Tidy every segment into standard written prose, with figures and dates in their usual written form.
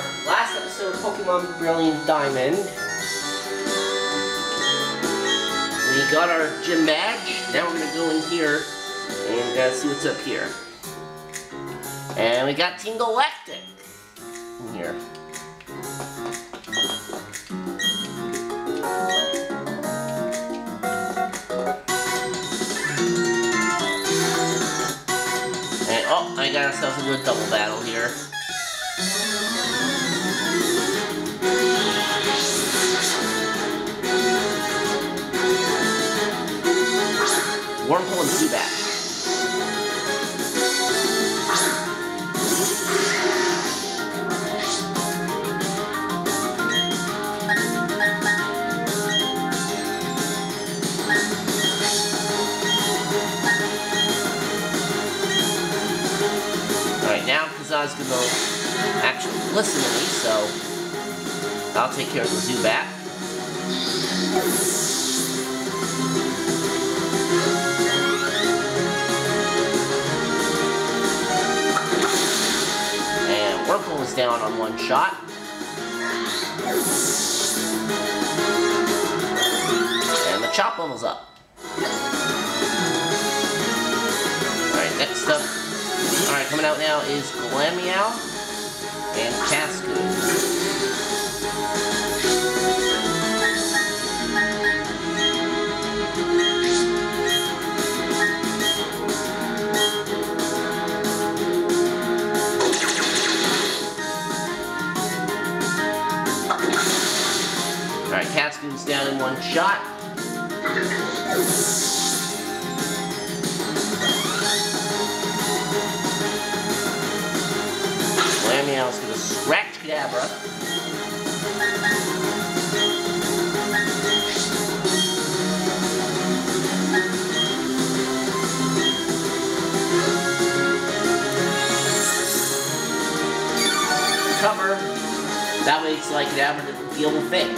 last episode of Pokemon Brilliant Diamond, we got our gym badge. Now we're gonna go in here and see what's up here. And we got Team Galactic in here. And oh, I got ourselves a good double battle here. Wormhole and Zubat. Alright, now Kazan's gonna actually listen to me, so I'll take care of the Zubat. Wormhole is down on one shot. And the Chop level's up. Alright, next up. Alright, coming out now is Glameow and Cascoon. Alright, Cascoon's down in one shot. Glameow's gonna scratch Kadabra. Cover. That way it's like Kadabra doesn't feel the thing.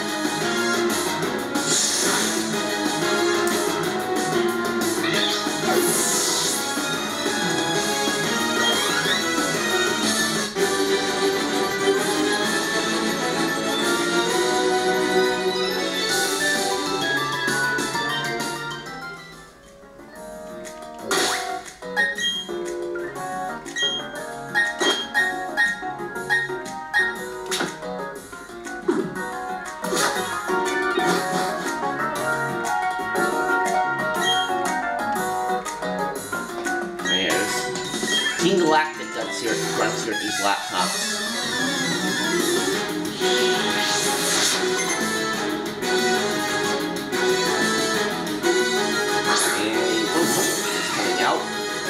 Team Galactic runs here at these laptops. And Wormhole is coming out.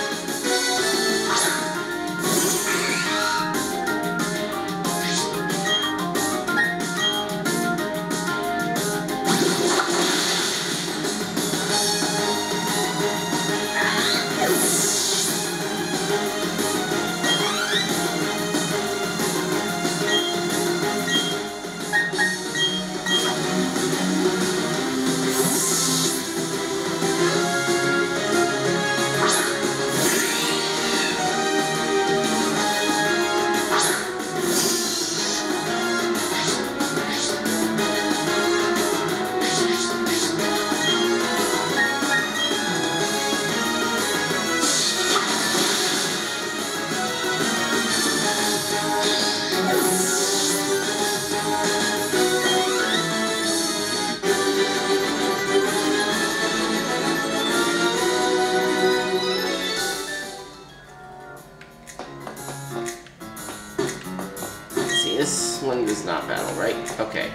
This one does not battle, right? Okay.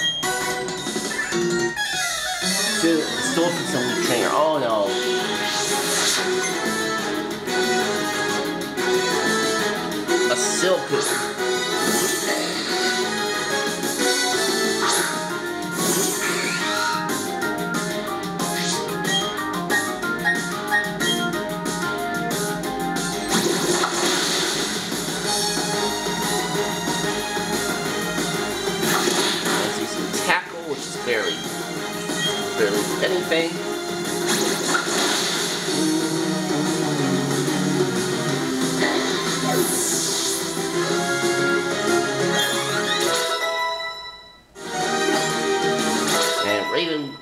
Still for some new trainer. Oh no. A Silcoon. Barely anything.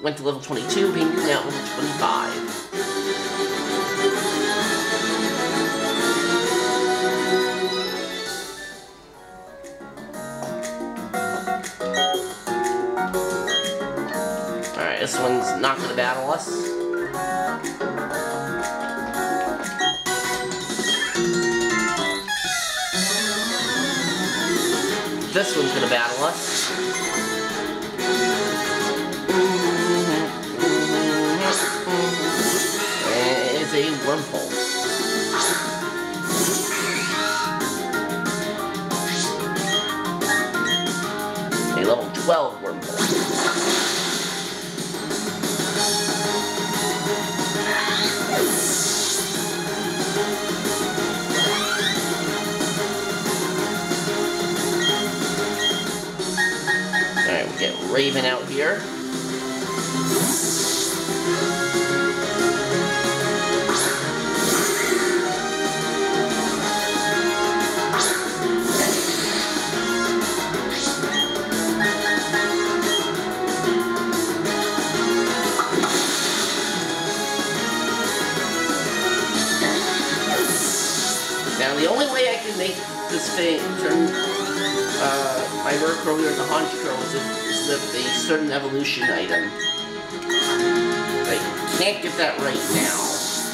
went to level 22, Pingu now at level 25. Alright, this one's not gonna battle us. This one's gonna battle us. And it is a wormhole. A level 12 wormhole. Alright, we get Raven out here. Now the only way I can make this thing turn my Murkrow into Honchkrow is with a certain evolution item. I can't get that right now.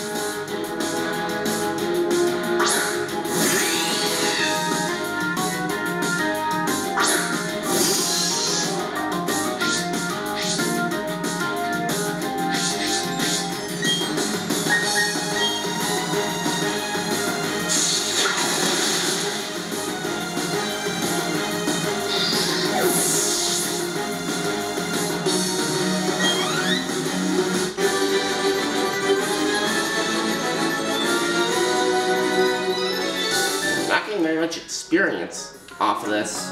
Very much experience off of this.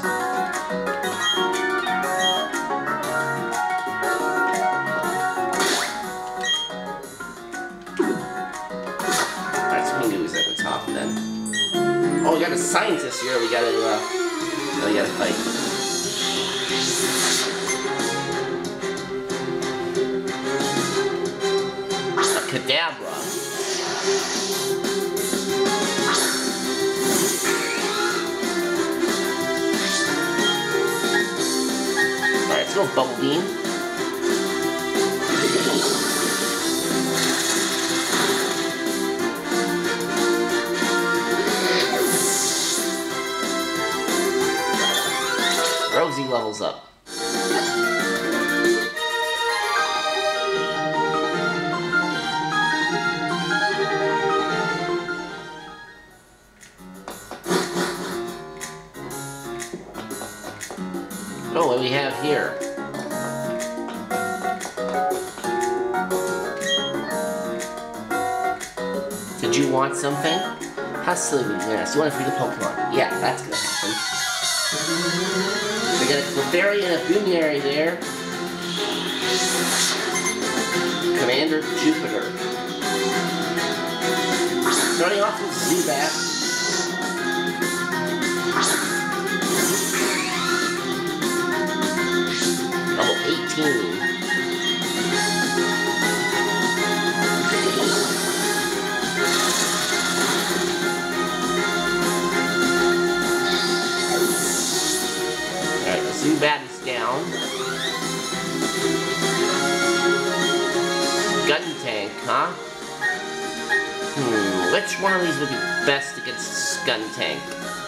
Alright, so Pingu's at the top then. Oh, we got a scientist here we gotta fight. A Kadabra. Let's go, Bubble Beam. Rosie levels up. Oh, what do we have here? Did you want something? How silly would you ask? You want to free the Pokemon? Yeah, that's gonna happen. We got a Clefairy and a Boomberry there. Commander Jupiter. Starting off with Zubat. Level 18. Alright, the Zubat is down. Skuntank, huh? Which one of these would be best against Skuntank?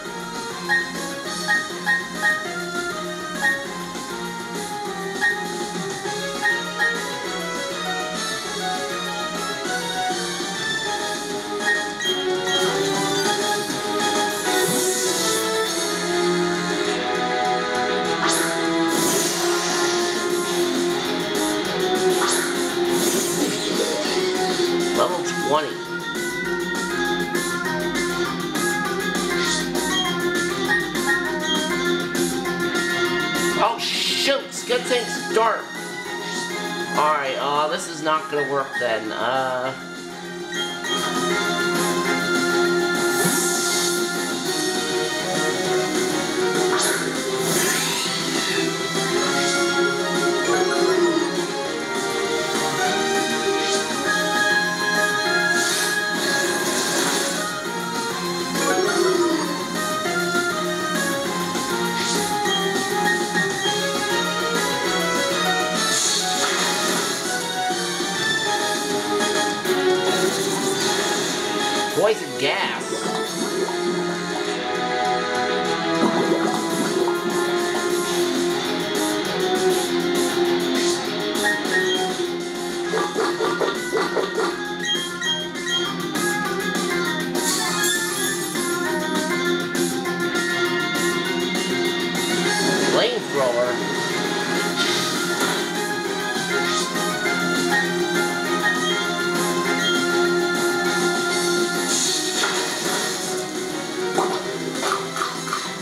Level 20. Oh shoot! Skuntank's dark. Alright, this is not gonna work then.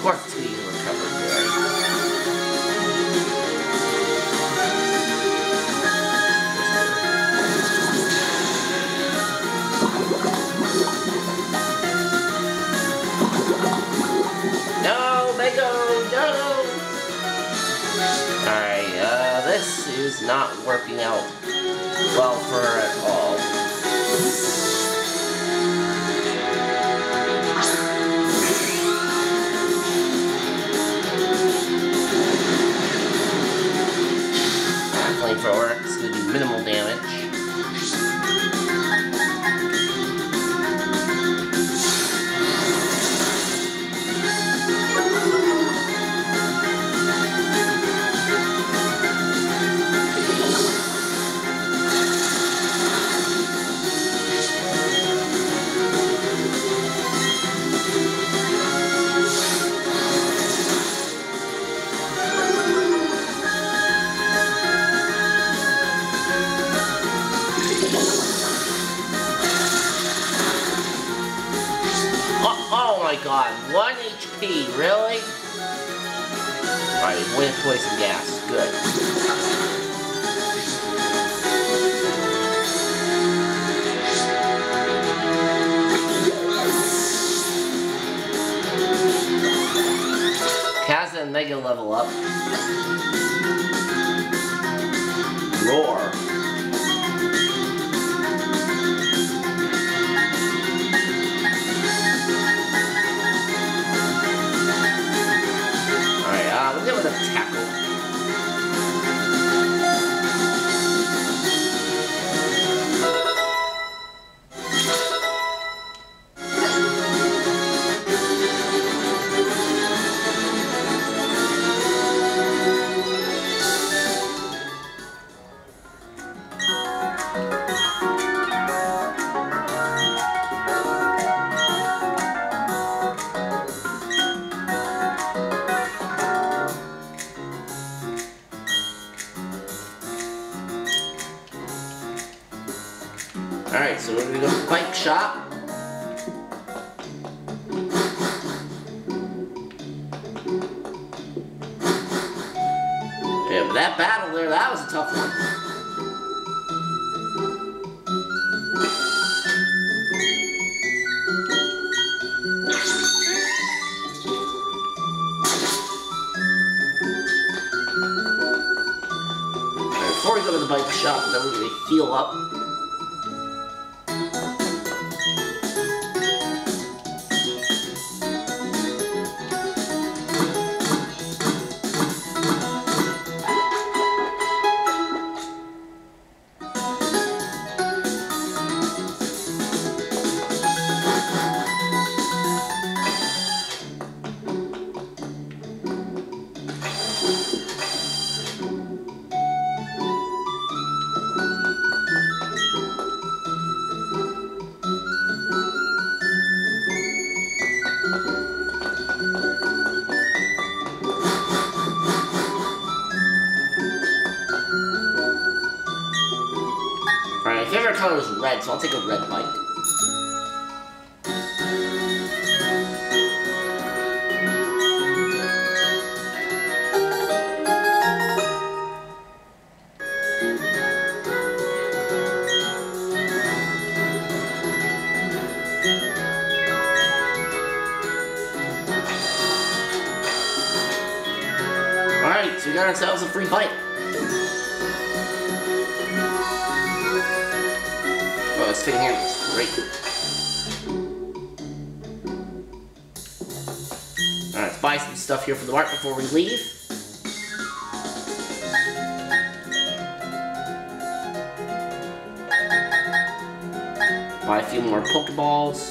course it's going to recover good. No, Mego, no! Alright, this is not working out well for her at all. Flamethrower, it's going to do minimal damage. Oh my god, 1 HP, really? Alright, avoid poison gas, good. Kazza and Mega level up. Roar. We'll get with a tackle. Alright, so we're gonna go to the bike shop. Yeah, but that battle there, that was a tough one. Alright, before we go to the bike shop, then we're gonna heal up. Alright, my favorite color is red, so I'll take a red bike. Alright, so we got ourselves a free bike. Oh, this thing here is great. Alright, let's buy some stuff here for the mart before we leave. Buy a few more Pokeballs.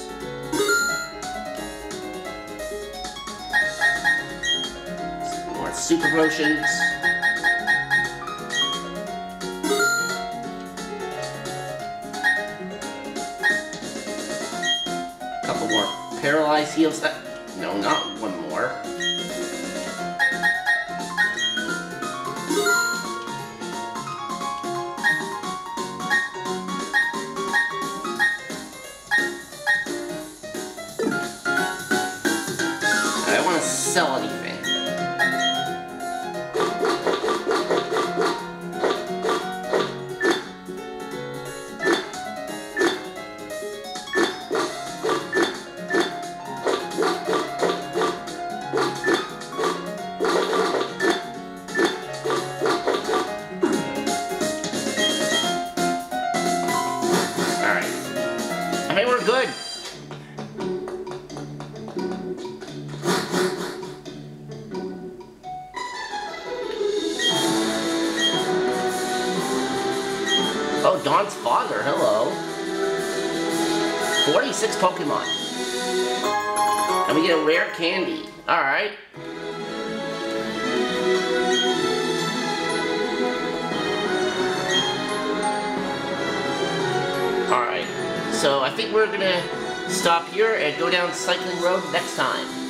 Some more Super Potions. Couple more Paralyzed heals. No, not one more. I want to sell anything. I think we're good. Oh, Dawn's father, hello. 46 Pokemon. And we get a rare candy. Alright. Alright. So I think we're gonna stop here and go down Cycling Road next time.